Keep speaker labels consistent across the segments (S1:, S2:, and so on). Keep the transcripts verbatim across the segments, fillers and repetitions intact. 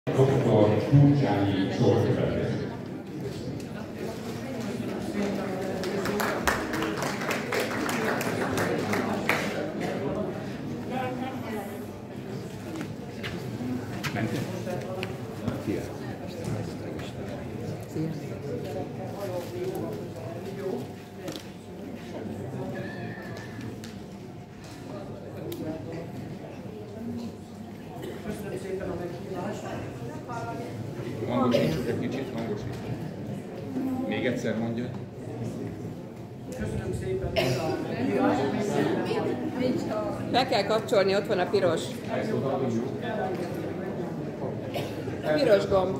S1: doktor Gyurcsányi sor következik.
S2: Köszönöm szépen a meghívást.
S1: Hangosítsuk egy kicsit, hangosítsuk. Még egyszer mondja.
S2: Köszönöm szépen a meghívást.
S3: Be kell kapcsolni, ott van a piros. Piros gomb.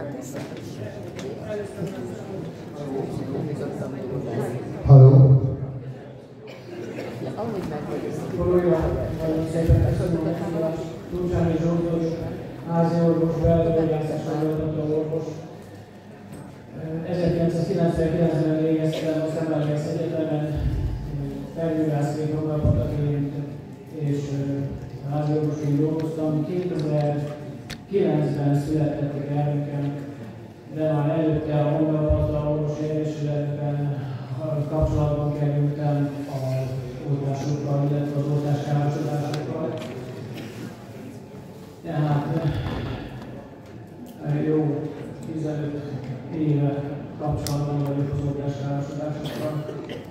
S4: Halló.
S2: Nagyon szépen köszönöm a meghívást. Gyurcsányi Zsoltos, házi orvos, belgyógyászás hallgató orvos. ezerkilencszázkilencvenkilencben végeztem a Szemmelweis Egyetemen, felgyógyászként honlapotaként és házi orvosként dolgoztam. kétezer-kilencben született a gyermekem, de már előtte a homeopata orvosi egyesületben kapcsolatban kerültem az oltásokkal, illetve az oltáskárosodásokkal. Tehát jó tizenöt éve kapcsolatban vagyok az oltáskárosodásokkal.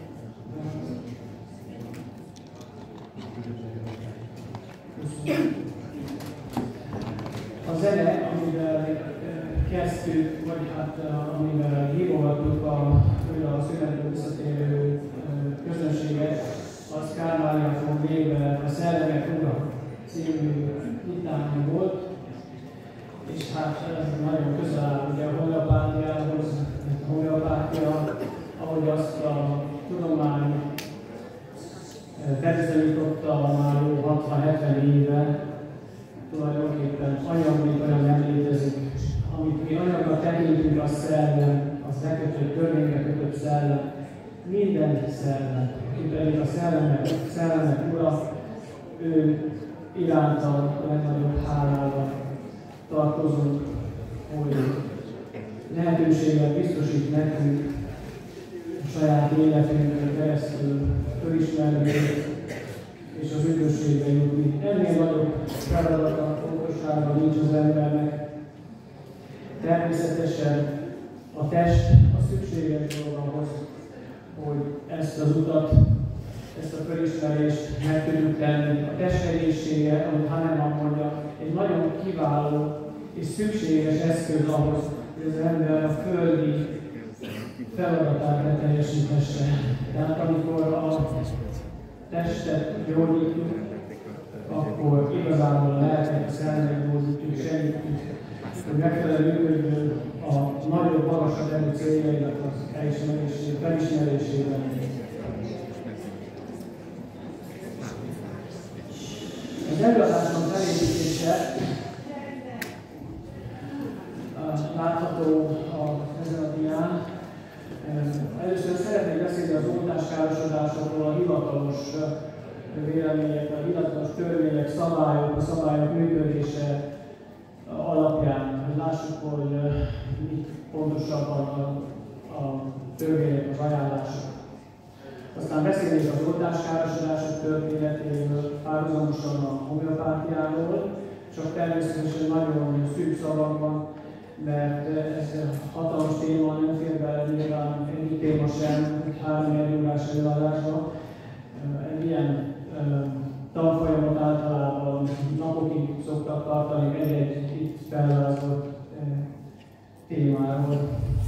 S2: A zene, amivel kezdtük, vagy hát amivel hívogattuk a, a szünetből visszatérő közönséget, az Carl Maria von Weber a Szellemek Ura című litánja volt, és hát nagyon közel áll ugye a homeopátiához, a homeopátia, ahogy azt a tudomány bebizonyította már jó hatvan-hetven éve, tulajdonképpen anyag, mint olyan nem létezik. Amit mi anyagnak tekintünk, a szellem, az lekötött, törvényre kötött szellem, minden szellem, aki pedig a szellemek, szellemek ura, ő iránta a legnagyobb hálával tartozunk, hogy lehetőséget biztosít nekünk a saját életünkön keresztül fölismerni és az üdvösségbe jutni. Ennél nagyobb feladata, fontossága nincs az embernek. Természetesen a test a szükséges dolog ahhoz, hogy ezt az utat, ezt a fölismerést meg tudjuk tenni. A test egészsége, ahogy Hahnemann mondja, egy nagyon kiváló és szükséges eszköz ahhoz, hogy az ember a földi feladatát beteljesíthesse. Tehát amikor a testet gyógyítjuk, akkor igazából a lelket, a szellemet gyógyítjuk, segítjük, hogy megfelelő működjön a nagyobb, magasabb erő céljainak az felismerésében. Az előadásom felépítése látható a, ezen a dián. Először szeretnék beszélni az oltáskárosodásokról, a hivatalos vélemények, a hivatalos törvények, szabályok, a szabályok működése alapján, hogy lássuk, hogy mit pontosabban a, a törvények, az ajánlások. Aztán beszélnék az oltáskárosodások történetéről, párhuzamosan a homeopátiáról, csak természetesen nagyon szűk szavakban, mert ez a hatalmas téma nem fér bele nyilván egyik téma sem, három előadás előadásba. Egy ilyen tanfolyamot általában napokig szoktak tartani egy-egy itt felvázolt témáról.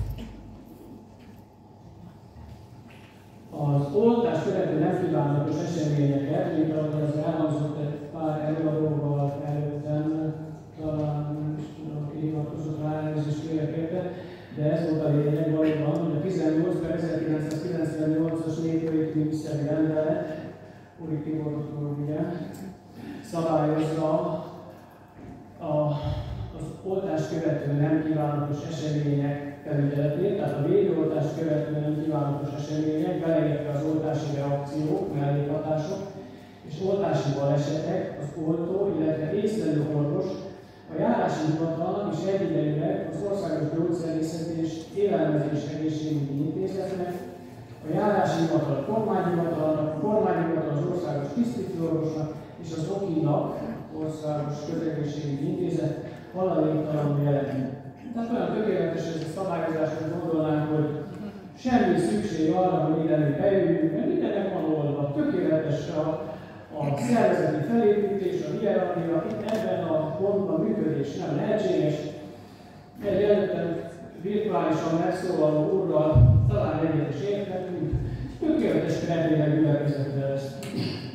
S2: Az oltás követő nem kívánatos eseményeket, mint ahogy az elhangzott egy pár előadóval előttem, talán nem is tudom, ki hivatkozott rá, elnézést kérek érte, de ez volt a lényeg valóban, hogy a tizennyolc per ezerkilencszázkilencvennyolcas népjogi miniszteri rendelet, Uri Tibor doktor ugye, szabályozza a, az oltás követő nem kívánatos események felügyeletét, tehát a védőoltást követő nem kívánatos események, beleértve az oltási reakciók, mellékhatások és oltási balesetek, az oltó, illetve észlelő orvos A járási hivatalnak is egyidejűleg az Országos Gyógyszerészeti és Élelmezés Egészségügyi Intézetnek, a járási hivatal a kormányhivatalnak, a kormányhivatal az Országos Tisztviselőorvosnak és az o ká i-nak, Országos Közegészségügyi Intézet haladéktalanul jelenti. Tehát olyan tökéletes ez a szabályozás, hogy gondolnánk, hogy semmi szükség arra, hogy mindenütt bejöjjünk, mert mindennek van oldva. Tökéletes a, a szervezeti felépítés, a hierarchia, itt ebben a pontban működés nem lehetséges. Egy előttem virtuálisan megszólaló úrral talán egyet is érthetünk, tökéletes keretében gyülekezette ezt.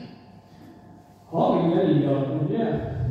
S2: Ha minden így alakul, ugye?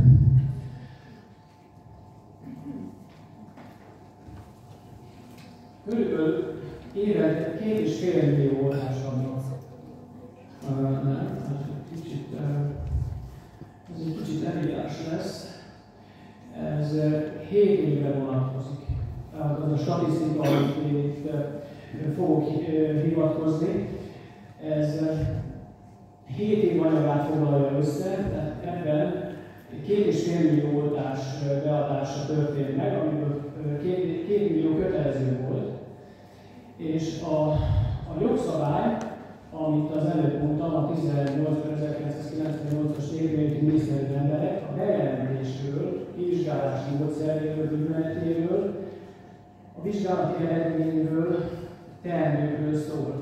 S2: Körülbelül évente két és fél millió oltás adnak. Uh, nem, ez kicsit, uh, ez egy kicsit elégás lesz. Ez uh, hét évre vonatkozik. Tehát az a statisztika, amit én itt uh, fogok uh, hivatkozni, ez uh, hét év anyagát foglalja össze, tehát ebben két és fél millió oltás beadása történt meg, amiből két, két millió kötelező volt. És a, a jogszabály, amit az előbb mondtam, a tizennyolc per ezerkilencszázkilencvennyolcas érvényű miniszteri rendelet a bejelentésről, kivizsgálási módszeréről, műveletéről, a vizsgálati eredményről, termékről szól.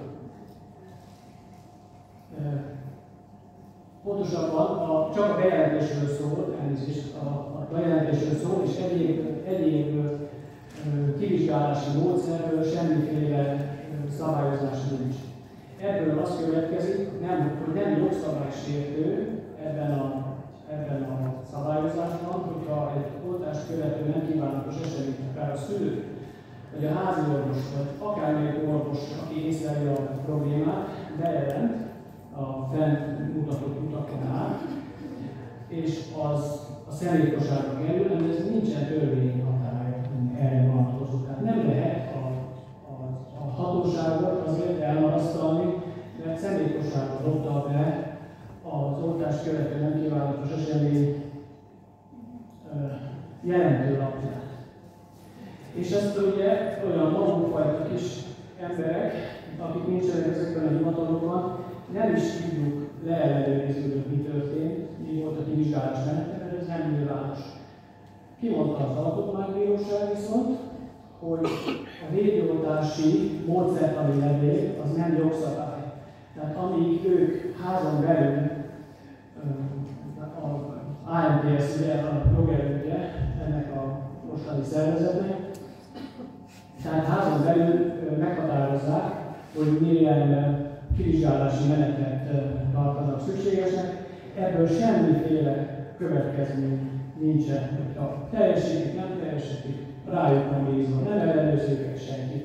S2: Pontosabban a, csak a bejelentésről szól, elnézést, a, a bejelentésről szól, és egyéb, egyéb kivizsgálási módszerről semmiféle szabályozás nincs. Ebből az következik, nem, hogy nem jogszabálysértő ebben a, ebben a szabályozásban, hogyha egy oltást követő nem kívánatos eseményt, akár a szülő, vagy a házi orvos, vagy akármelyik orvos, aki észleli a problémát, bejelent a fent mutatott utakon át, és az a személykosárba kerül, de ez nincsen törvényi hatája erre vonatkozó. Tehát nem lehet a, a, a hatóságot azért elmarasztalni, mert személykosárba dobta be az oltást követő nem kívánatos esemény jelentő lapját. És ezt ugye olyan magukfajta kis emberek, akik nincsenek ezekben a hivatalokban, nem is tudjuk leellenőrizni, hogy mi történt, mi volt a kivizsgálás menete, mert ez nem nyilvános. Kimondta az Alkotmánybíróság viszont, hogy a védőoltási módszertani levél az nem jogszabály. Tehát amíg ők házon belül az á em té es, ugye a jogerője ennek a mostani szervezetnek, tehát házon belül meghatározzák, hogy milyen kivizsgálási menetet tartanak szükségesnek, ebből semmiféle következmény nincsen, hogyha teljesítik, nem teljesítik, rájuk van bízva, nem ellenőrzi őket senki.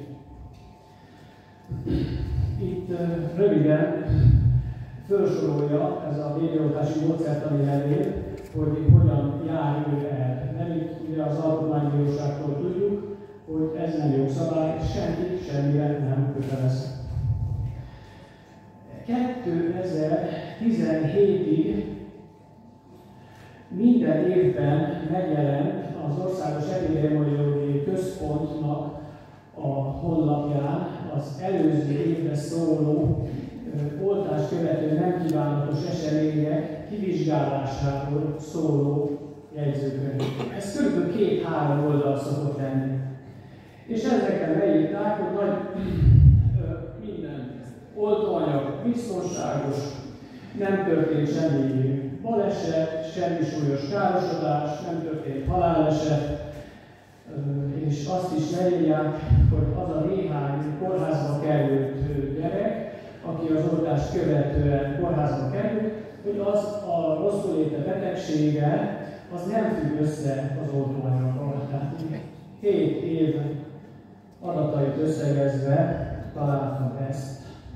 S2: Itt röviden felsorolja ez a védőoltási módszertani levél, hogy hogyan jár ő el. Nem itt ugye az Alkotmánybíróságtól tudjuk, hogy ez nem jogszabály, senki semmire nem kötelez. kétezer-tizenhétig minden évben megjelent az Országos Epidemiológiai Központnak a honlapján az előző évre szóló oltást követő nem kívánatos események kivizsgálásáról szóló jegyzőkönyv. Ez kb. két-három oldal szokott lenni. És ezekben beírták, hogy nagy minden oltóanyag biztonságos, nem történt semmi baleset, semmi súlyos károsodás, nem történt haláleset, és azt is leírják, hogy az a néhány kórházba került gyerek, aki az oltást követően kórházba került, hogy az a rosszulléte betegsége az nem függ össze az oltóanyaggal. Tehát hét év adatait összegezve találtam ezt.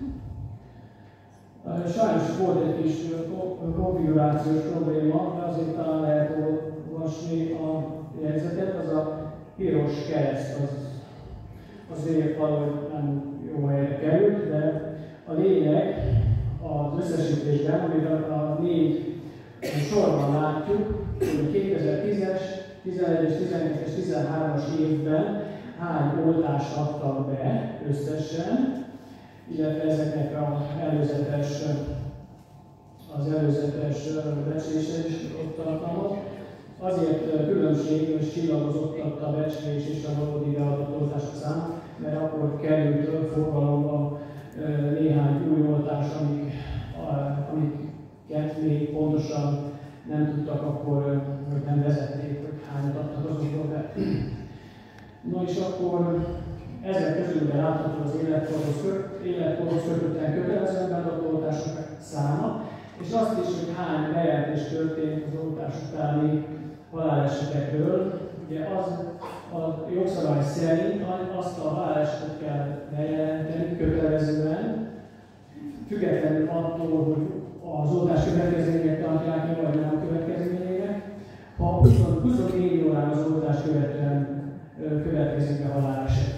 S2: Sajnos volt egy kis konfigurációs probléma, de azért talán lehet olvasni a jegyzetet, az a piros kereszt, az azért valahogy nem jó helyre került, de a lényeg az összesítésben, amit a négy sorban látjuk, hogy kétezer-tízes, tizenegyes, tizenkettes, tizenhármas évben hány oltást adtak be összesen, illetve ezeknek az előzetes, az előzetes becslése is ott tartalmaz. Azért különbség, hogy csillagozott a becslés és a valódi beadott oltások szám, mert akkor került forgalomba néhány új oltás, amik, amiket még pontosan nem tudtak akkor, hogy nem vezették, hogy hányat adtak azokról be. No és akkor ezek közül látható az életkorhoz kötötten kötelezően beadott oltások száma, és azt is, hogy hány bejelentés történt az oltás utáni halálesetekről. Ugye az a jogszabály szerint azt a halálesetet kell bejelenteni kötelezően, függetlenül attól, hogy az oltás következmények tartják, vagy nem következmények. Ha huszonnégy órán az oltás követően következik a haláleset.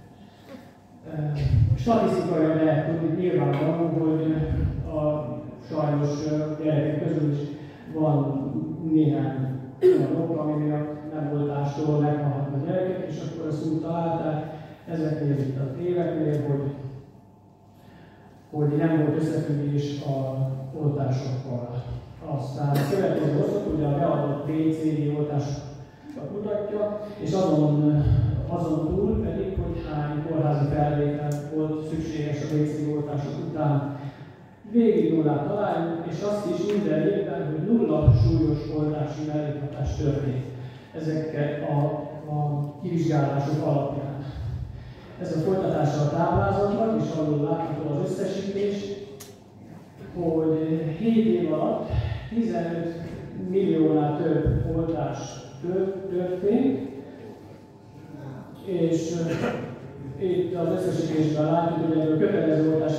S2: Statisztikailag lehet tudni nyilvánvaló, hogy a sajnos gyerekek közül is van néhány olyan ok, ami miatt nem oltástól meghalhatnak gyerekek, és akkor azt úgy találták ezeknél itt a téveknél, hogy, hogy nem volt összefüggés a oltásokkal. Aztán a következő oszlop ugye a beadott bé cé gé oltásokat mutatja, és azon, azon túl pedig, hogy hány kórházi felvétel volt szükséges a bé cé gé oltások után. Végig nullát találjuk, és azt is minden évben, hogy nulla súlyos oltási mellékhatás történt ezeket a, a kivizsgálások alapján. Ez a folytatása a táblázatban, és alul látható az összesítés, hogy hét év alatt tizenöt milliónál több oltás történt, és uh, itt az összesítésben látjuk, hogy a kötelező oltás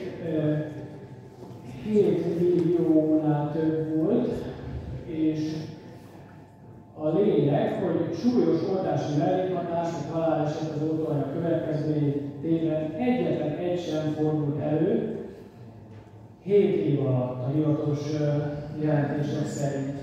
S2: hét milliónál több volt, és a lényeg, hogy súlyos oltási mellékhatás, vagy haláleset az oltóanyag következményében egyetlen egy sem fordult elő hét év alatt a hivatalos jelentések szerint.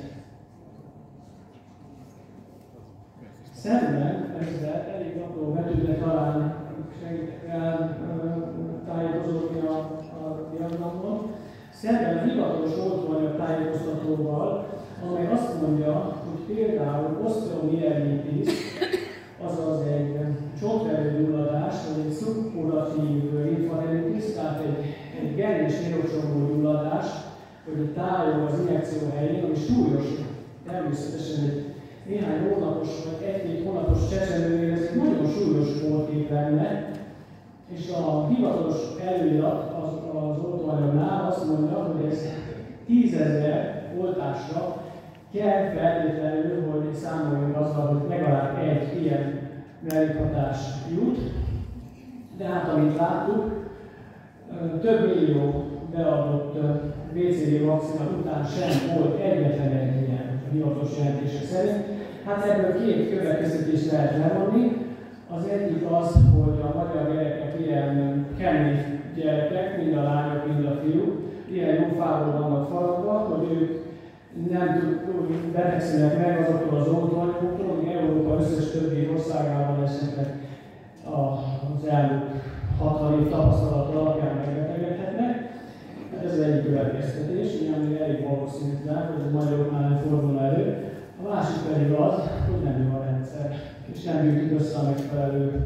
S2: Szemben ezzel elég apró betűknek talán segítek tájékozódni a, a diagramon. Szemben a hivatalos oltóanyag tájékoztatóval, amely azt mondja, hogy például osteomielitis, azaz egy csontvelő gyulladás, vagy egy szubkuratív linfadenitis, tehát egy, egy gerjés nyirokcsomó gyulladás, hogy egy tájol az injekció helyén, ami súlyos, természetesen egy néhány hónapos vagy egy-két hónapos csecsemőnél ez egy nagyon súlyos voltkép lenne, és a hivatalos előirat az, az oltóanyagnál azt mondja, hogy ez tízezer oltásra kell feltétlenül, hogy számoljunk azzal, hogy legalább egy ilyen mellékhatás jut. De hát, amit láttuk, több millió beadott bé cé gé vakcina után sem volt egyetlen egy ilyen a hivatalos jelentések szerint. Hát ebből két következtetést lehet levonni. Az egyik az, hogy a magyar gyerekek ilyen kemény gyerekek, mind a lányok, mind a fiúk, ilyen jó fából vannak faragva, hogy ők nem tudják, betegszenek meg azoktól az oltóanyagoktól, amik Európa összes többi országában esetleg az elmúlt hatvan év tapasztalat alapján megbetegedhetnek. Ez az egyik következtetés, ami elég valószínű, hogy a magyaroknál nem fordul elő. A másik pedig az, hogy nem jó a rendszer, és nem gyűjtjük össze a megfelelő,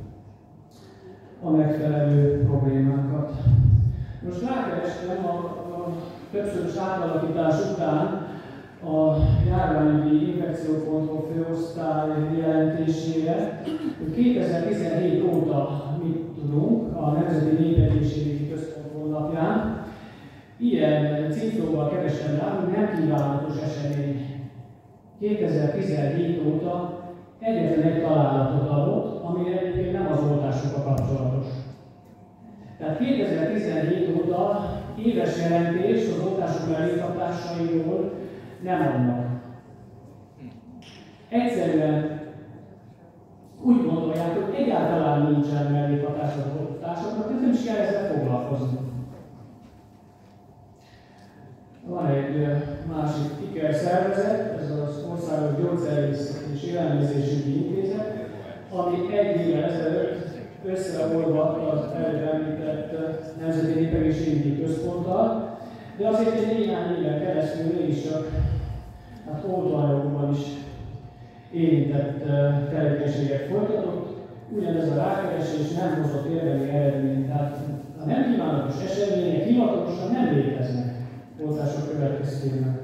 S2: a megfelelő problémákat. Most rákerestem a, a többszörös átalakítás után a járványügyi infekció pont hu főosztály jelentésére, hogy kétezer-tizenhét óta mit tudunk a Nemzeti Népegészségügyi Központ honlapján. Ilyen címszóval keresem rá, hogy nem kívánatos esemény. kétezer-tizenhét óta egyetlen egy találatot adott, ami egyébként nem az oltásokkal kapcsolatos. Tehát kétezer-tizenhét óta éves jelentés az oltások mellékhatásairól nem adnak. Egyszerűen úgy gondolják, hogy egyáltalán nincsen mellékhatás az oltásoknak, tehát nem is kell ezzel foglalkozni. Van egy másik ikerszervezet, ez az Országos Gyógyszerészeti és Élelmezésügyi Intézet, ami egy évvel ezelőtt összeolvadt az előbb említett Nemzeti Népegészségügyi Központtal, de azért egy néhány éven keresztül mégiscsak hát oltóanyagokban is érintett tevékenységet folytatott. Ugyanez a rákeresés nem hozott érdemi eredményt, tehát a nem kívánatos események hivatalosan nem léteznek oltások következtében.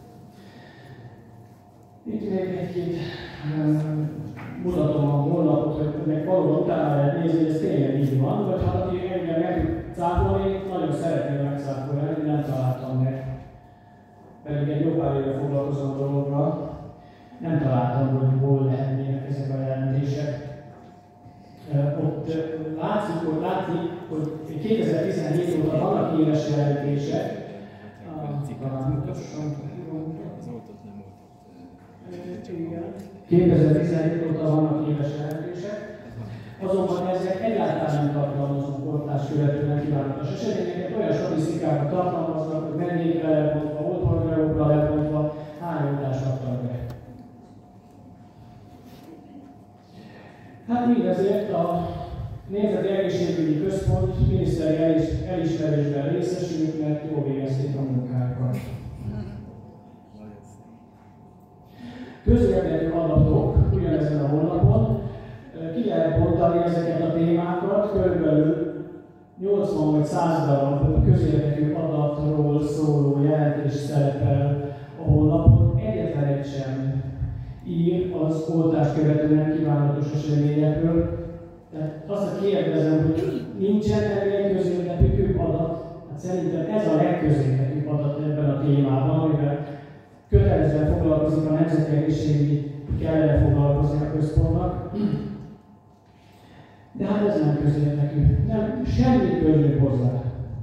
S2: Itt még egy-két um, mutatom a honlapot, hogy meg valóban utána lehet nézni, hogy ez tényleg így van, vagy ha aki engem meg tud cáfolni, nagyon szeretném megcáfolni, nem találtam meg. Pedig egy jó pár éve foglalkozom a dologra, nem találtam, hogy hol lehetnének ezek a jelentések. Ott látszik, hogy, látszik, hogy kétezer-tizenhét óta vannak éves jelentések. kétezer-tizenhét óta vannak éves jelentések, azonban ezek egyáltalán nem tartalmaznak oltás követően kívánatos eseményeket, olyan statisztikákat tartalmaznak, hogy mennyire lebontva, oltóanyagokra lebontva, hány oltást adtak be. Hát mindezért a Nemzeti Egészségügyi Központ miniszteri elis, elismerésben részesült, mert jól végezték a munkákat. Közérdekű adatok ugyanezen a honlapon, ki lehet bontani ezeket a témákat, körülbelül nyolcvan vagy száz darab közérdekű adatról szóló jelentés szerepel a honlapon, egyetlen egy sem ír az oltást követően kívánatos eseményekről. Tehát azt kérdezem, hogy nincsen ennél közérdekűbb adat? Hát szerintem ez a legközérdekűbb adat ebben a témában, amivel kötelezően foglalkozik a Nemzeti Egészségügyi, kellene foglalkozni a központnak. De hát ez nem közérdekű. Nem, semmi közünk hozzá.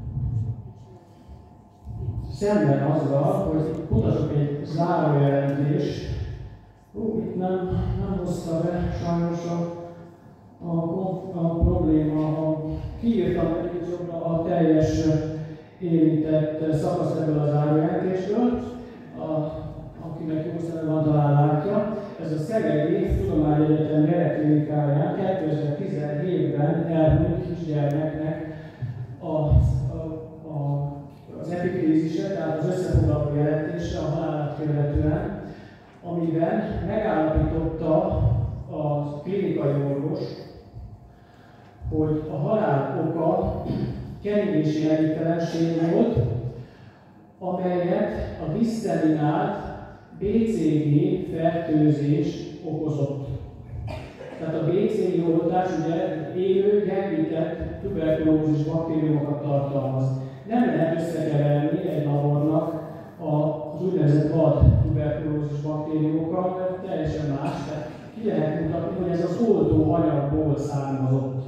S2: Szemben azzal, hogy mutatok egy zárójelentés, Ó, itt nem, nem hozta be sajnos a, a, a probléma, a, kiírtam egy jobbra a teljes érintett szakaszt ebből az zárójelentésről, akinek jó szeme van, talán látja. Ez a Szegedi Tudományegyetem gyerekklinikáján kétezer-tizenhétben elhunyt kisgyermeknek a, a, a, az epikrízise, tehát az összefoglaló jelentése a halálát követően, amiben megállapította a klinikai orvos, hogy a halál oka keringési elégtelenség volt, amelyet a diszeminált bé cé gé fertőzés okozott. Tehát a bé cé gé oltás ugye élő, gyengített tuberkulózis baktériumokat tartalmaz. Nem lehet összekeverni egy labornak az úgynevezett vad tuberkulózis baktériumokkal, mert teljesen más. Tehát ki lehet mutatni, hogy ez az oltó anyagból származott.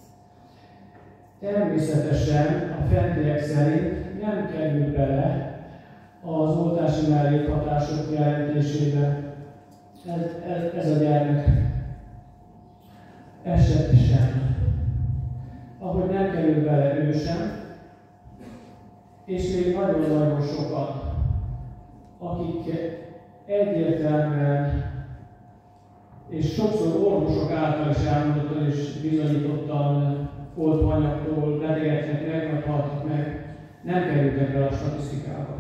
S2: Természetesen a fentiek szerint nem kerül bele az oltási mellékhatások jelentésébe. Ez, ez, ez a gyermek eset sem. Ahogy nem kerül bele ő sem, és még nagyon-nagyon sokan, akik egyértelműen és sokszor orvosok által is elmondottan és bizonyítottan oltóanyagtól betegeknek meg, vagy haltak meg, nem kerültek be a statisztikába.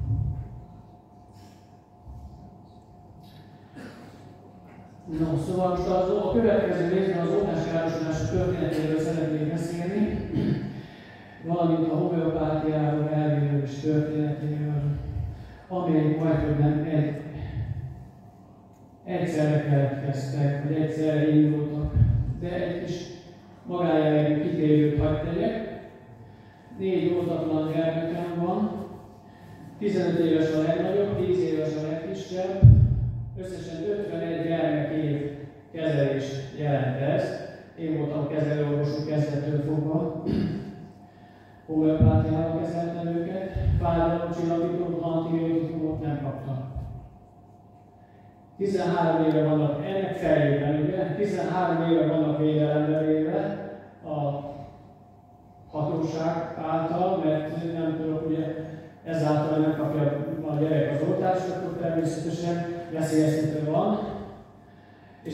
S2: No, szóval most az, a következő részben az oltáskárosodása történetéről szeretnék beszélni, valamint a homeopátiáról, elvéről és történetéről, amelyek majdhogy nem egy, egyszerre keletkeztek, vagy egyszerre indultak, de egy kis magájellegű kitérőt hagy tegyek. Négy oltatlan gyermekem van, tizenöt éves a legnagyobb, tíz éves a legkisebb, összesen ötvenegy gyermekév kezelést jelent ez. Én voltam kezelőorvosuk kezdettől fogva. Homeopátiával kezeltem őket, fájdalomcsillapítót, antibiotikumot nem kaptam. tizenhárom éve vannak, ennek fejében, ugye? tizenhárom éve vannak védelembe véve a hatóság által, mert nem tudok, ugye ezáltal nem kapja a gyerek az oltást, akkor természetesen veszélyeztető van.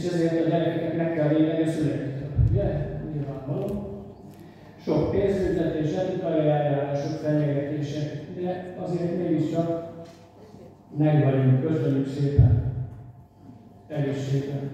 S2: és ezért a gyerekeket meg kell védeni a szüleitől. Ugye? Nyilvánvaló. Sok pénzbüntetés, etikai eljárások, fenyegetések, de azért mégiscsak megvagyunk. Köszönjük szépen! Egészségben!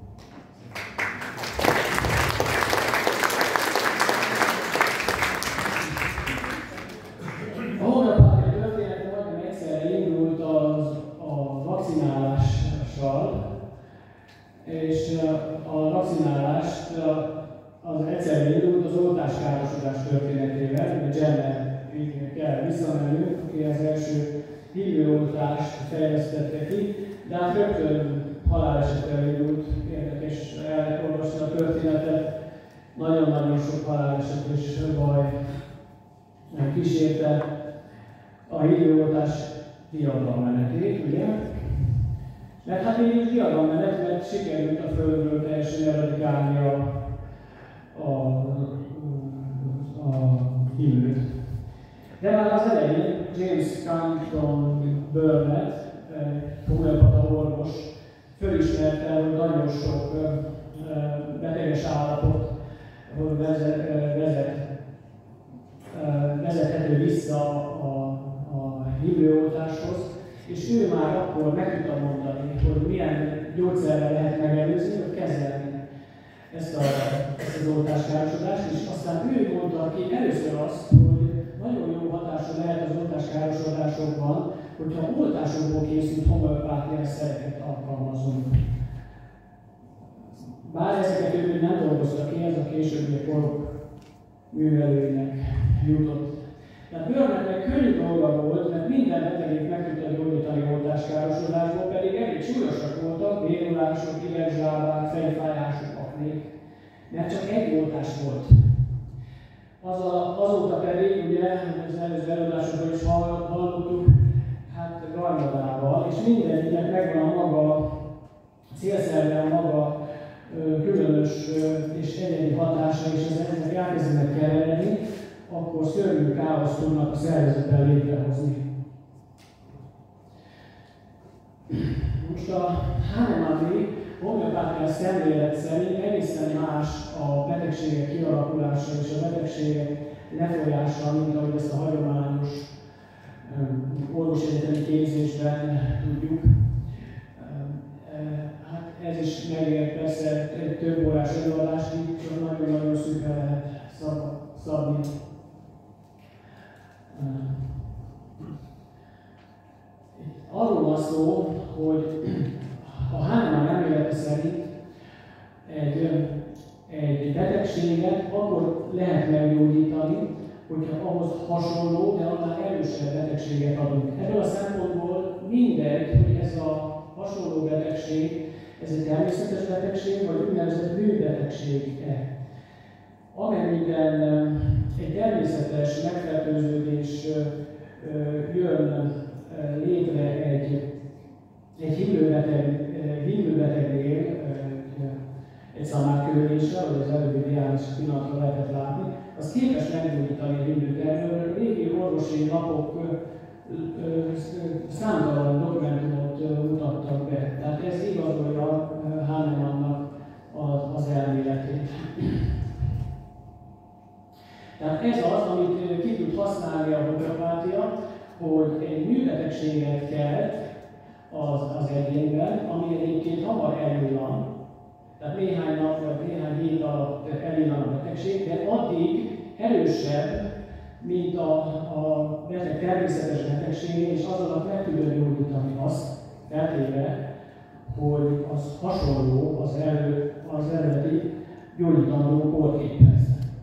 S2: A homeopátia története majdnem egyszerre indult az, a vakcinálással, és a vakcinálást az egyszerre indult az oltáskárosodás történetével, a Jenner kell visszamennünk, aki az első hívőoltást fejlesztette ki, de hát rögtön halálesettel indult, érdekes elolvasni a történetet, nagyon-nagyon sok haláleset és baj kísérte a hívőoltás diadalmenetét, ugye? Mert hát így is diadalmenet, mert sikerült a Földről teljesen eradikálni a, a, a hívőt. De már az elején James Canton Burnett, homeopata orvos, fölismerte, hogy nagyon sok beteges állapot vezet, vezet, vezethető vissza a, a hívőoltáshoz, és ő már akkor meg tudta mondani, hogy milyen gyógyszerrel lehet megelőzni, vagy kezelni ezt, a, ezt az oltáskárosodást, és aztán ő mondta ki először azt, hogy nagyon jó hatása lehet az oltáskárosodásokban, hogyha oltásokból készült homeopátiás szereket alkalmazunk. Bár ezeket ő nem dolgozta ki, ez a későbbi korok művelőinek jutott. Tehát Burnettnek könnyű dolga volt, mert minden betegét meg tudta gyógyítani oltáskárosodásból, pedig elég súlyosak voltak, bénulások, idegzsábák, fejfájások, aknék, mert csak egy oltás volt. Az a, azóta pedig, ugye, az előző előadásokban is hallottuk, hát garmadával, és mindenkinek megvan a maga célszerve, a maga ö, különös ö, és egyedi hatása, és ezek elkezdenek keveredni, akkor szörnyű káoszt tudnak a szervezetben létrehozni. Most a Hahnemanni homeopátiás szemlélet szerint egészen más a betegségek kialakulása és a betegségek lefolyása, mint ahogy ezt a hagyományos orvosegyetemi képzésben tudjuk. Hát ez is megér persze egy több órás előadást, így csak nagyon-nagyon szűkre lehet szabni. Arról van szó, hogy a Hahnemann elmélete szerint egy, egy betegséget akkor lehet meggyógyítani, hogyha ahhoz hasonló, de annál erősebb betegséget adunk. Ebből a szempontból mindegy, hogy ez a hasonló betegség, ez egy természetes betegség, vagy úgynevezett bűnbetegség-e. Amennyiben egy természetes megfertőződés jön létre egy, egy hívőbeteg, hívőbetegnél, egy szamárkörüléssel, vagy az előbbi diális pillanatra lehetett látni, az képes meggyógyítani a hívőt. Erről régi orvosi lapok számtalan dokumentumot mutattak be. Tehát ez igazolja Hahnemannnak az elméletét. Tehát ez az, amit ki tud használni a homeopátia, hogy egy műbetegséget kelt az, az egyénben, ami egyébként hamar elillan. Tehát néhány nap vagy néhány hét alatt elillan a betegség, de addig erősebb, mint a, a beteg természetes betegsége, és az alatt meg tudja gyógyítani azt, feltéve, hogy az hasonló az, elő, az eredeti gyógyítandó kórképhez.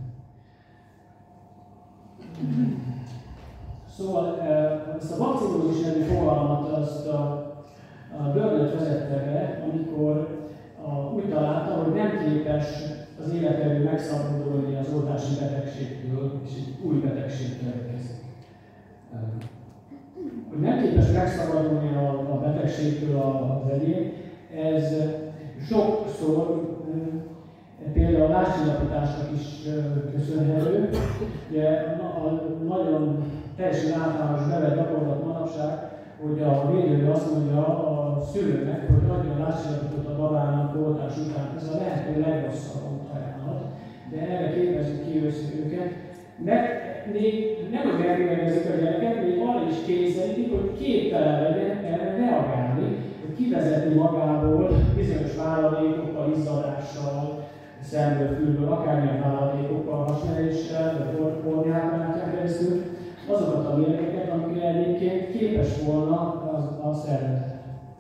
S2: Szóval ezt a vakcinózis nevű fogalmat azt a, a Burnett vezette be, amikor a, úgy találta, hogy nem képes az életerő megszabadulni az oltási betegségtől, és egy új betegség következik. Hogy nem képes megszabadulni a, a betegségtől az egyén, ez sokszor például a lázcsillapításnak is köszönhető. Ugye a nagyon teljesen általános bevett gyakorlat manapság, hogy a védőnő azt mondja a szülőnek, hogy adjon látszatot a babának oltás után. Ez a lehető legrosszabb ajánlat, de erre képezzük ki őket. Meg, még nem, hogy megmérgezik a gyereket, még arra is kényszerítik, hogy képtelen legyen erre reagálni, hogy kivezetni magából bizonyos váladékokkal, izzadással, szemből, fülből, akármilyen váladékokkal, hasmenéssel, vagy ornyákon keresztül, azokat a mérgeket, amikre egyébként képes volna az, a szervezet.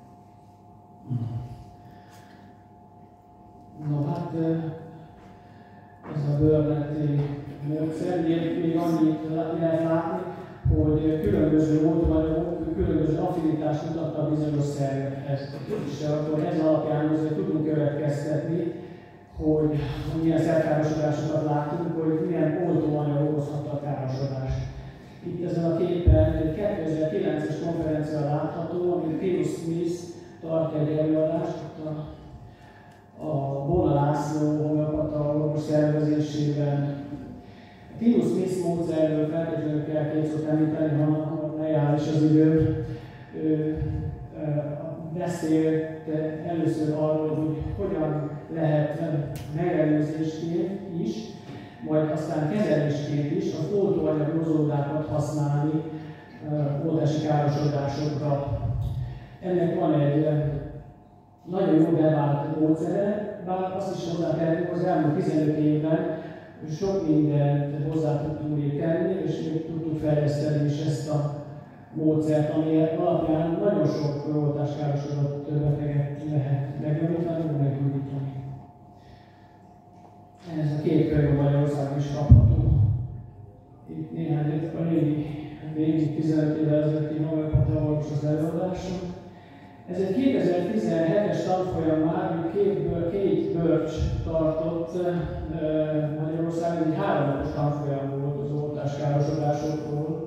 S2: No hát, ez a bőrleti módszer, még annyit lehet látni, hogy különböző oltóanyagok, különböző affinitást mutatnak bizonyos szervekhez. És akkor ez alapján azért tudunk következtetni, hogy milyen szerkárosodásokat látunk, hogy milyen oltóanyag okozhatta a károsodást. Itt ezen a képen egy kétezer-kilences konferencia látható, amit Tim Smith tart egy előadást, a, a Bona László homeopata orvos szervezésében. A Tim Smith módszerről feltétlenül kell két szót említeni, ha ne jár is az idő. Ő beszélt először arról, hogy hogyan lehet megelőzésként is, majd aztán kezelésként is az oltóanyag rozódákat használni oltási károsodásokra. Ennek van egy nagyon jó bevált módszere, bár azt is hozzátehetünk, az elmúlt tizenöt évben sok mindent hozzá tudtunk még tenni, és még tudtuk fejleszteni is ezt a módszert, ami alapján nagyon sok oltáskárosodott beteget lehet megjavítani, meggyógyítani. Ez a két könyv Magyarországon is kapható. Itt néhány a régi, régi tizenöt évvel ezelőtti homeopata orvos az előadáson. Ez egy kétezer-tizenhetes tanfolyam már, két, két bölcs tartott Magyarországon, egy háromnapos tanfolyam volt az oltáskárosodásokról.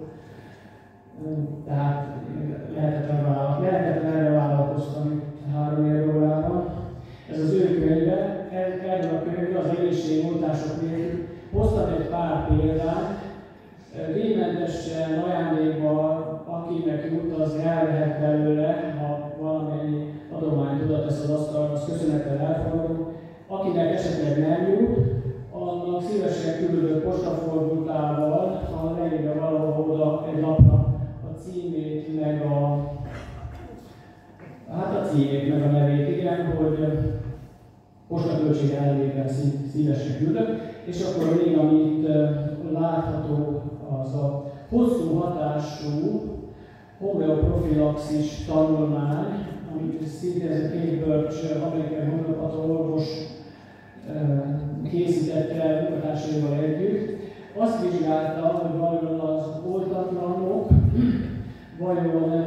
S2: Tehát lehetetlen erre vállalkoztam három év órában. Ez az ő könyve, erről a könyvről az egészségoltások nélkül hoztam egy pár példát, díjmentesen ajándékba, akinek jut, az elvehet belőle, ha valamennyi adományt oda tesz az asztalra, az köszönettel elfogadom. Akinek esetleg nem jut, annak szívesen küldök postafordultával, ha leírja valahol oda egy lapra a címét, meg a, hát a címét, meg a nevét, igen, hogy postaköltség ellenében szívesen küldök. És akkor még, amit látható, az a hosszú hatású homeoprofilaxis tanulmány, amit szintén ez a két bölcs amerikai homeopata orvos készítette el munkatársaival együtt. Azt vizsgálta, hogy vajon az oltatlanok vajon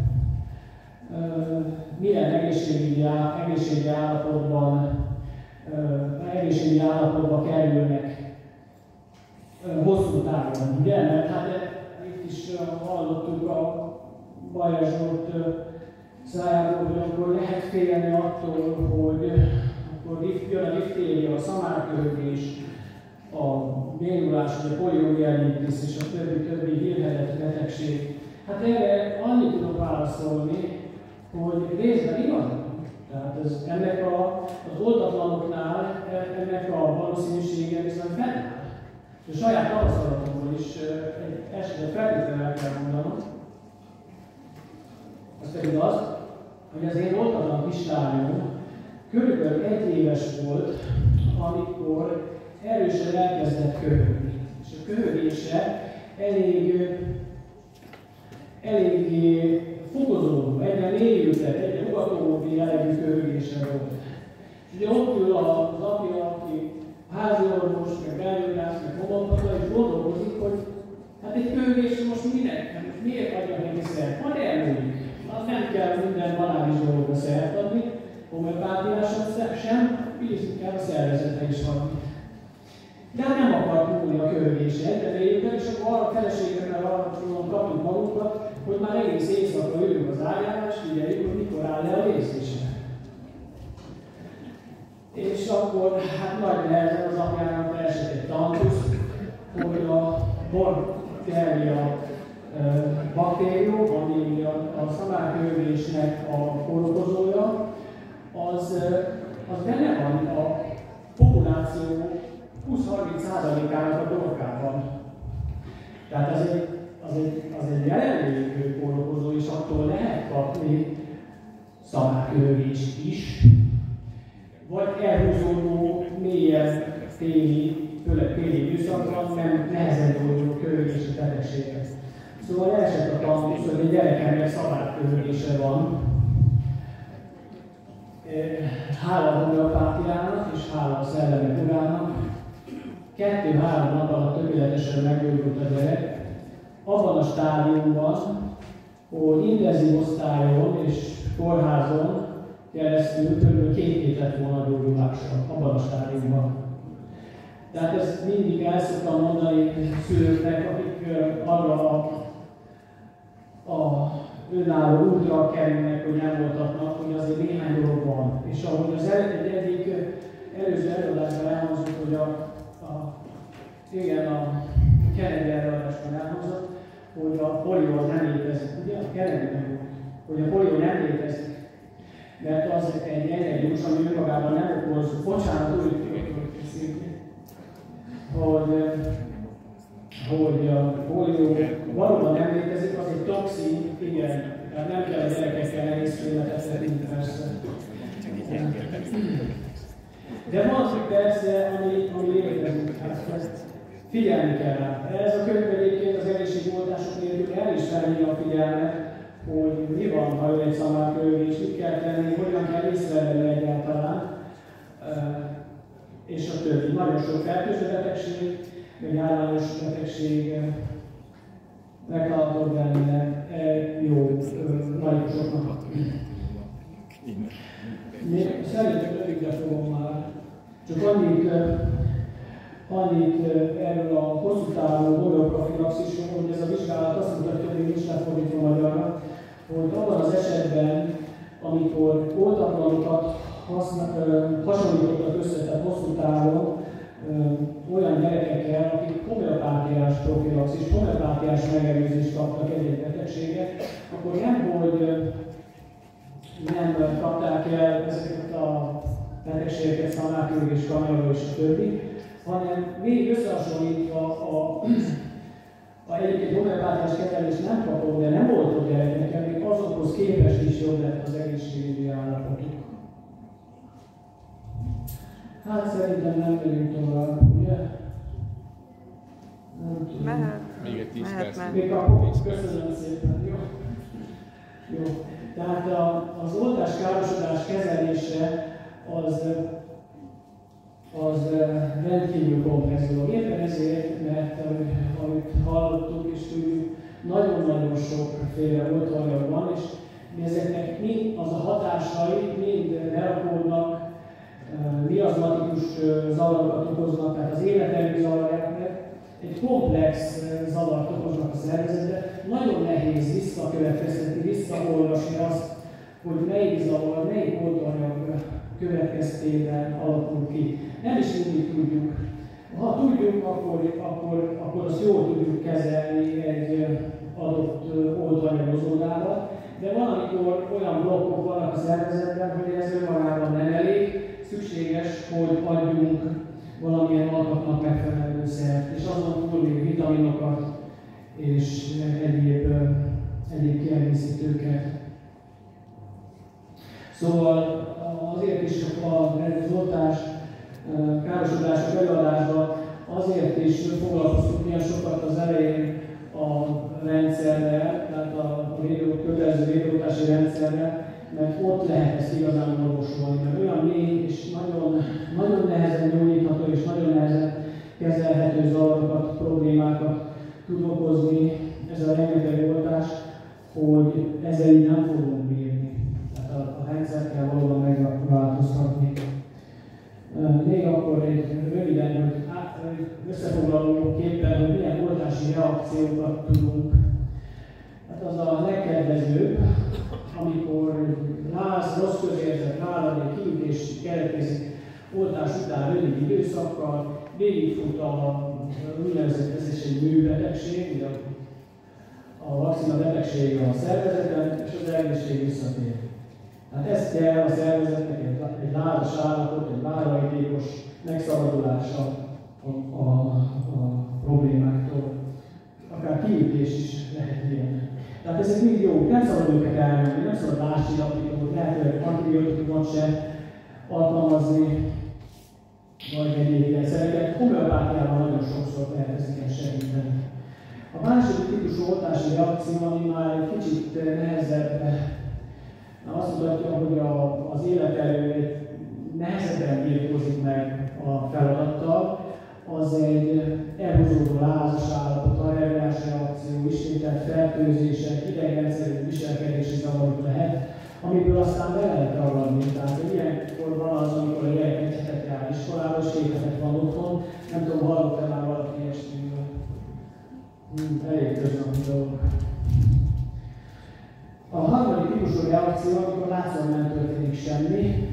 S2: milyen egészségügyi, egészségügyi állapotban egészségügyi állapotba kerülnek hosszú távon, ugye? Mert hát itt is hallottuk a Bajer Zsolt szájából, hogy akkor lehet félni attól, hogy akkor jön a diftéria, a szamárköhögés, a bénulás, a poliomielitis és a többi-többi hírhedett betegség. Hát erre annyit tudok válaszolni, hogy részben igaz. Tehát ez, ennek a, az oltatlanoknál ennek a valószínűsége viszont fennáll. És a saját tapasztalatomból is egy esetet feltétlenül el kell mondanom. Az pedig az, hogy az én oltatlan kislányom körülbelül egy éves volt, amikor erősen elkezdett köhögni. És a köhögése elég, elég fokozódó, egyre mélyültebb, egyre ugatóbbi jellegű köhögése volt. És ugye ott ül az apja, aki házi orvos, meg belgyógyász, meg homeopata, és gondolkozik, hogy hát egy köhögés most minek? Most miért adja neki szert? Majd elmúlik. Az nem kell minden banális dologba szert adni, homeopátiásan sem, bízunk el a szervezete is valamit. De nem akart múlni a köhögése, egyre mélyültebb, és akkor a feleségemmel arra kapjuk magunkat, hogy már egész éjszaka ülünk az ágyán, és figyeljük, hogy mikor áll le a végzése. És akkor hát nagy nehezen az apjának esett egy tantusz, hogy a borkeria baktérium, ami a, a szamárkőrülésnek a kórokozója, az, az benne van a populáció húsz-harminc százalékának a torkában. Tehát az egy, az egy, az egy jelenlévő kórokozó, és attól lehet kapni szamárkőrülést is, vagy elhúzódó, mélyen téli, főleg téli időszakban nem nehezen gyógyuló körülési betegségek. Szóval esett a tanulsz, hogy egy gyerekemnek szamárkőrülése van. Hála a homeopátiának és hála a szellemek urának. Kettő-három nap alatt tökéletesen meggyógyult a gyerek. Abban a stádiumban, hogy intenzív osztályon és kórházon keresztül kb. két hét lett volna a gyógyulásra, abban a stádiumban. Tehát ezt mindig el szoktam mondani szülőknek, akik arra a, a önálló útra kerülnek, hogy nem voltatnak, hogy azért néhány dolog van. És ahogy az egy egyik előző előadásban elhangzott, hogy a, a, igen, a Kennedy előadásban elhangzott, hogy a polió nem létezik. Ugye? A Kennedy nem hogy a polió nem létezik. Mert az egy energia, ami önmagában nem okoz, bocsánat, úgy hogy, hogy a polió valóban nem létezik, az egy toxin, igen, tehát nem kell a gyerekekkel nehéz félmetet szeretni, persze. De van persze, ami, ami létezik, hát figyelni kell rá. Ez a könyv egyébként az egészségoltások nélkül el is felhívja a figyelmet, hogy mi van, ha jön egy szamárkőrülés, mit kell tenni, hogyan kell észrevenni egyáltalán, és a többi. Nagyon sok fertőző betegség, vagy állányos betegség megtalálható benne jó laikusoknak. Szerintem rövidre fogom már. Csak annyit, annyit erről a hosszú távú homeoprofilaxisról, hogy ez a vizsgálat azt mutatja, hogy nincs lefordítva magyarra, hogy abban az esetben, amikor oltatlanokat hasonlítottak össze, tehát hosszú távon olyan gyerekekkel, akik homeopátiás profilaxis, homeopátiás megelőzést kaptak egy-egy betegséget, akkor nem, hogy nem kapták el ezeket a betegségeket, szamárkőrülés, kanyaró és a többi, hanem még összehasonlítva a, a egyébként homeopátiás kezelést nem kapott, de nem oltott gyerekekkel, még azokhoz képest is jobb lett az egészségügyi állapotuk. Hát szerintem nem megyünk tovább, ugye?
S3: Mehet.
S1: Még egy tíz perc.
S2: Még akkor köszönöm szépen, jó? Jó. Tehát a, az oltás-károsodás kezelése az, az rendkívül komplex dolog. Éppen ezért, mert amit hallottuk és tudjuk, nagyon-nagyon sokféle oltóanyag van, és ezeknek mind az a hatásai mind lerakódnak, miazmatikus zavarokat okoznak, tehát az életelmi zavarják, egy komplex zavart okoznak a szervezetbe. Nagyon nehéz visszakövetkeztetni, visszaolvasni azt, hogy melyik zavar, melyik oltóanyag következtében alakul ki. Nem is mindig tudjuk. Ha tudjuk, akkor, akkor, akkor azt jól tudjuk kezelni egy adott oltóanyagozódával, de van, amikor olyan blokkok vannak a szervezetben, hogy ez önmagában nem elég, szükséges, hogy adjunk valamilyen alkatnak megfelelő szert, és azon túl még vitaminokat és egyéb, egyéb kiegészítőket. Szóval azért is az oltás károsodások előadásban azért is foglalkoztunk ilyen sokat az elején a rendszerrel, tehát a kötelező védőoltási rendszerrel, mert ott lehet ezt igazán orvosolni, mert olyan mély és nagyon, nagyon nehezen gyógyítható és nagyon nehezen kezelhető zavarokat, problémákat tud okozni ez a rengeteg oltás, hogy ezzel így nem fogunk bírni. Tehát a, a rendszert kell valóban megváltoztatni. Még akkor egy röviden, hogy összefoglalóképpen, hogy milyen oltási reakciókat tudunk. Hát az a legkedvezőbb, amikor láz, rossz közérzet, ráadék, kiütés keletkezik oltás után rövid időszakkal, végigfut a úgynevezett ez is egy műbetegség, a vakcina betegsége a szervezeten, és az egészség visszatér. Tehát ez kell a szervezetnek egy, egy lázas állapot, egy váraidékos megszabadulása a, a, a problémáktól. Akár kiütés is lehet ilyen. Tehát ezek mind jó, nem szabad őket elmenni, nem szabad láscsillapítót, lehetőleg antibiotikumot se alkalmazni, vagy egyéb rendszereket. Homeopátiában nagyon sokszor lehet ezeken segíteni. A második típusú oltási reakció, ami már egy kicsit nehezebb, azt mutatja, hogy a, az életerő nehezebben birkózik meg a feladattal, az egy elhúzódó lázas állapot, allergiás reakció, ismételt fertőzések, idegrendszerű viselkedési zavarok lehet, amiből aztán be lehet ragadni. Tehát ilyenkor van az, amikor a gyerek egy hetet jár iskolába, és két hetet van otthon. Nem tudom, hallott-e már valaki ilyesmiről? Hmm, elég köznapi dolog. A harmadik típusú reakció, amikor látszóan nem történik semmi,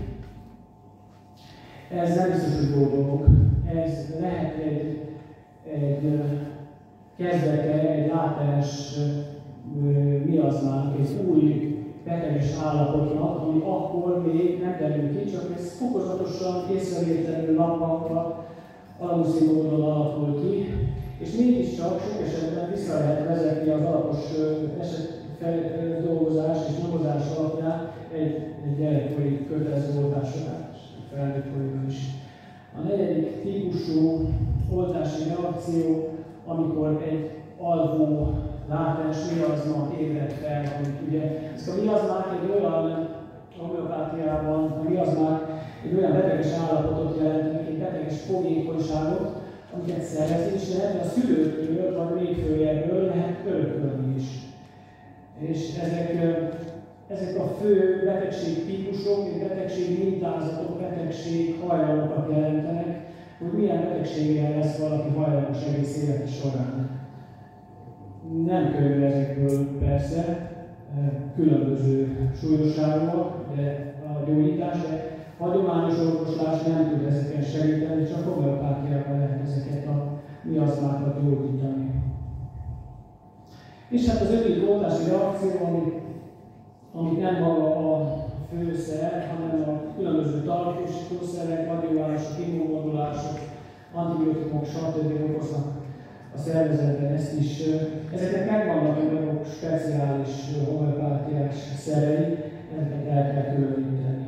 S2: ez nem biztos, hogy jó dolog. Ez lehet egy, egy kezdete, egy látás miazmának, egy új beteges állapotnak, ami akkor még nem derül ki, csak ez fokozatosan, észrevétlenül nappal, alamuszi módon alakul ki, és mégiscsak sok esetben vissza lehet vezetni az alapos esetfeldolgozás és nyomozás alapján egy, egy gyerekkori kötelező oltásra, felnőtt korban is. A negyedik típusú oltási reakció, amikor egy alvó látás miazma ébred fel, amit ugye, ez a miazmák egy olyan, homeopátiában a miazmák egy olyan beteges állapotot jelentenek, egy beteges fogékonyságot, amiket szerezni is lehet, de a szülőtől vagy még főjelről lehet örökölni is. És ezek, ezek a fő betegség típusok, és betegség mintázatok, betegség hajlamokat jelentenek, hogy milyen betegséggel lesz valaki hajlamos egész élete során. Nem könnyű ezekből persze, különböző súlyosságok, de a gyógyítás, de hagyományos orvoslás nem tud ezeken segíteni, csak homeopátiában lehet ezeket a miazmákat gyógyítani. És hát az ötödik oltási reakció, amit, amit nem maga a főszer, hanem a különböző tartósítószerek, radioállások, immunmodulások, antibiotikumok, stb. Okoznak a szervezetben ezt is. Ezeknek megvannak a speciális homeopátiás szerei, ezeket el kell különíteni.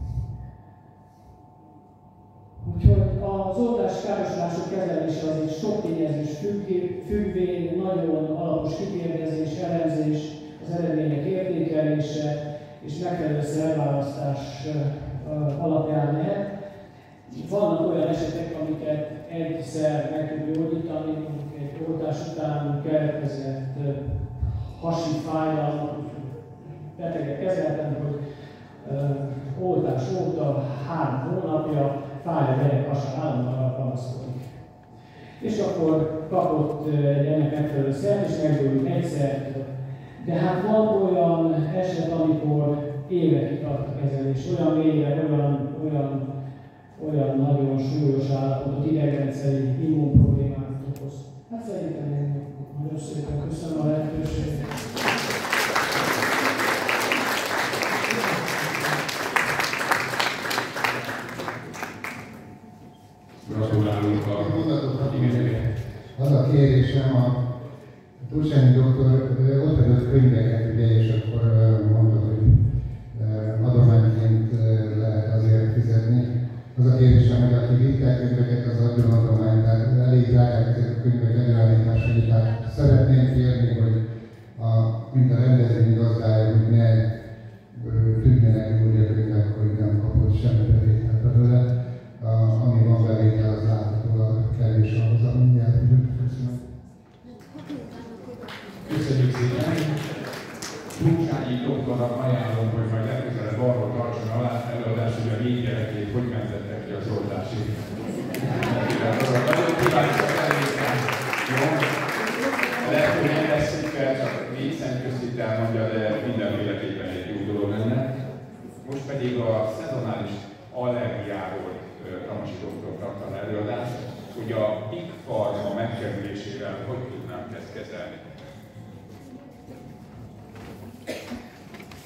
S2: Úgyhogy az oltás károsodások kezelése az egy sok tényezős függvény, nagyon alapos kikérdezés, elemzés, az eredmények értékelése és megfelelő szerválasztás alapján lehet. Vannak olyan esetek, amiket egyszer meg tud gyógyítani, egy oltás után keletkezett hasi fájdalmat, betegek kezeltem, hogy oltás óta három hónapja fáj a gyerek hasán, állandóan panaszkodik. És akkor kapott egy ennek megfelelő szert, és meggyógyult egyszer. De hát van olyan eset, amikor évekig tart a kezelés, olyan mélyre, olyan, olyan, olyan nagyon súlyos állapotot, idegrendszeri immunproblémákat okoz. Hát szerintem én nagyon szépen köszönöm a lehetőséget.
S1: Gratulálunk a
S4: mondatoknak. Az a kérésem, a Túlsányi doktor ott adott könyveket, ugye, és akkor mondta, hogy adományként lehet azért fizetni. Az a kérésem, hogy aki vitte könyveket, az adjon adományt, tehát elég drágák ezek a könyvek előállításai. Tehát szeretném kérni, hogy a, mint a rendezvény gazdája, hogy ne tűnjenek úgy a könyvek, hogy nem kapott semmi bevételt belőle. Ami van bevétel, az látható a kevés ahhoz, ami mindjárt tudjuk. Köszönöm.
S1: Köszönjük szépen! Túlsányi doktornak ajánlom, hogy majd legközelebb arról tartson alá előadás, hogy a négy gyerekét hogy mentettek ki az oltásig. Nagyon kíváncsiak elvétel. Jó? Lehet, hogy nem veszünk fel, csak négy szemköztit elmondja, de mindenféleképpen egy jó dolog lenne. Most pedig a szezonális allergiáról Tamasi doktor tartani előadást, hogy a Big Pharma megkerülésével hogy tudnánk ezt kezelni.